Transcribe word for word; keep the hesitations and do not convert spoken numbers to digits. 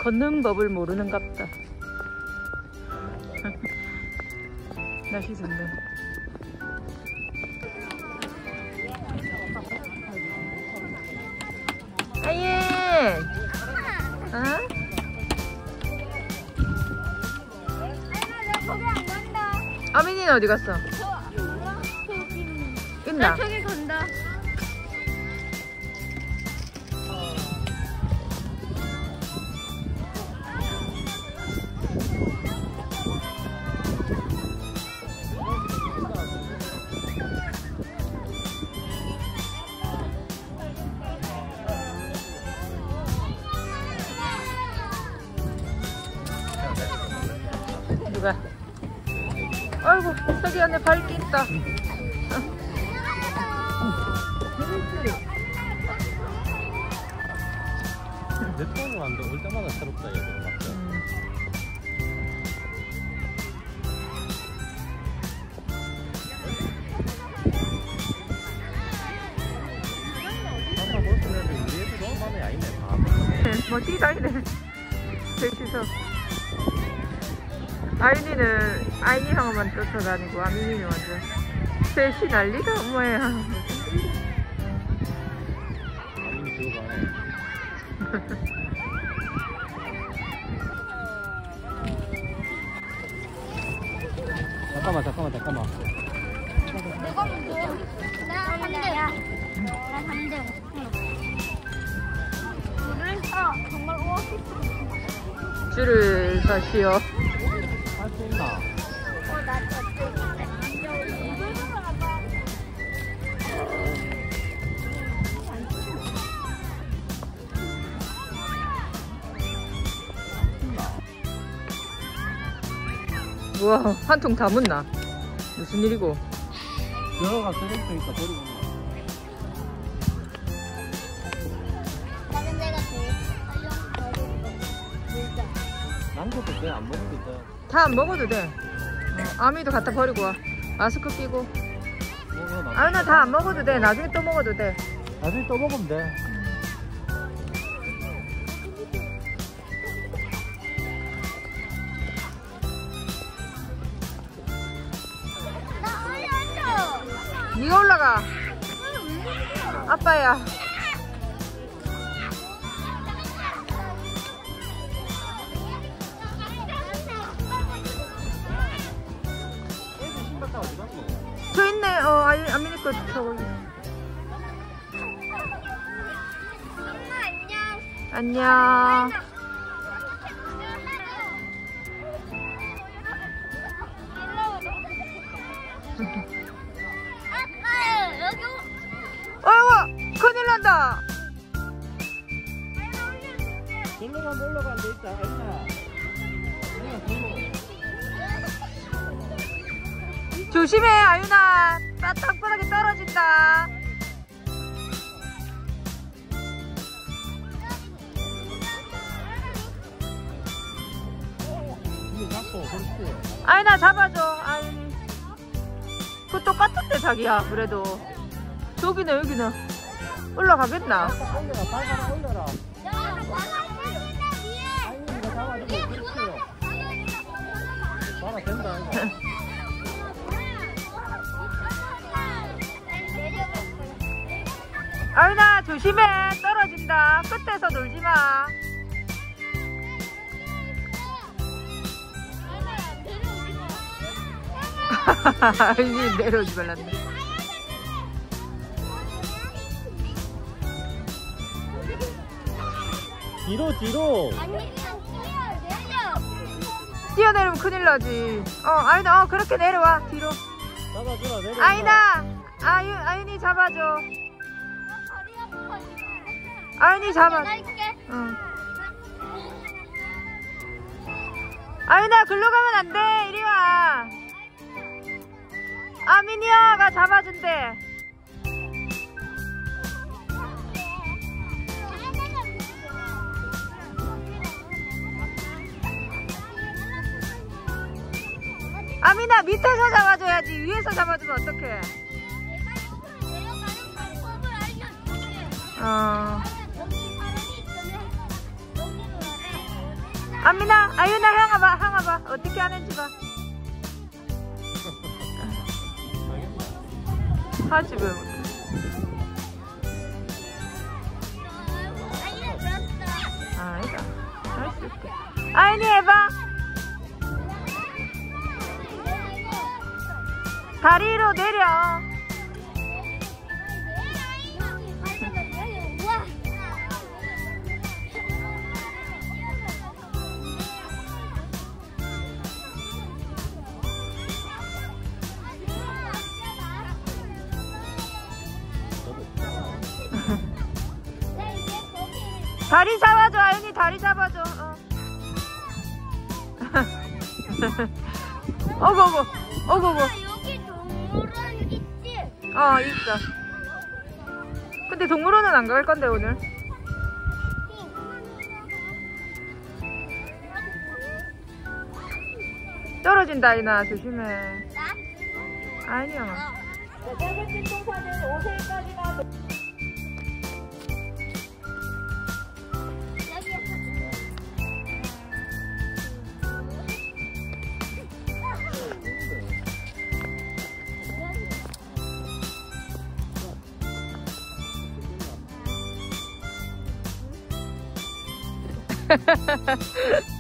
걷는 법을 모르는갑다. 날씨 좋네. 아예. 어? 거기 안 간다. 아민이는 어디 갔어? 있나? 나 저기 간다. 누가? 아이고, 저기 안에 밝기 있다. 몇 번을 왔는데 올 때마다 새롭다 얘들 맞죠? 음. 아까 볼 때는 우리 애들 너무 많이 아니네 다. 뭐 뛰다니네. 셋이서. 아윤이는 아윤이 형만 쫓아다니고 아민이는 완전 셋이 난리다 엄마야. 아니 그거 봐네. 잠깐만 잠깐만 잠깐만. 내가 먼저. 나 삼 대야. 나 삼 대. 줄을 서 정말 오아시스. 줄을 서시오. 할 수 있나? 어, 나 저쪽. 우와, 한 통 다 묻나? 무슨 일이고? 들어가 쓰레기통 있다 버리고. 나는 내가 제일 빨리 버리는 거. 진짜. 남겨도 돼? 안 먹어도 돼? 다 안 먹어도 돼. 어, 아미도 갖다 버리고 와. 마스크 끼고. 먹어 나. 아윤아 다 안 먹어도 돼. 나중에 또 먹어도 돼. 나중에 또 먹으면 돼. 나 올려줘. 네가 올라가. 아빠야. 애들 신발 다 어디 갔노? 저 있네. 어, 아유, 아민이 거 저거. 엄마 안녕. 안녕. 아빠 여기 어이구, 큰일 난다. 절로만 올라가면 돼 있다. 아니야. 아니야 절로. 조심해, 아윤아. 땅바닥에 떨어진다. 이거 잡고 그렇지. 아윤아, 잡아줘. 아윤이. 그거 똑같은데, 자기야. 그래도. 저기는, 여기는. 올라가겠나? 딱 올려라. 발 하나 올려라. 위에. 아니 이거 잡아주고 그렇지. 봐라 된다. 이거. 아윤아, 조심해. 떨어진다. 끝에서 놀지 마. 아윤이 내려오지 말랐네. 뒤로 뒤로. 아니 그냥 뛰어 내려. 뛰어내리면 큰일 나지. 어, 아윤아, 어, 그렇게 내려와. 뒤로. 잡아주라 내려. 아윤아, 아윤, 아윤이 잡아줘. 아윤이 잡아. 날게. 응. 아윤아, 글로 가면 안 돼. 이리 와. 아민이야가 잡아준대. 아민아, 밑에서 잡아줘야지. 위에서 잡아주면 어떡해. 어. 아미나, 아유나 향아 봐, 향아 봐. 어떻게 하는지 봐. 하지 왜 못해. 아, 아니다. 할 수 있게. 아이니 해봐. 다리로 내려. 다리 잡아줘, 아윤이 다리 잡아줘. 어. 어구어구, 어구어구. 여기 동물원 있지? 어, 있어. 근데 동물원은 안 갈 건데, 오늘. 떨어진다, 아윤아. 조심해. 아윤이 형아. 짧은 찐통사는 오 세까지가 하하하하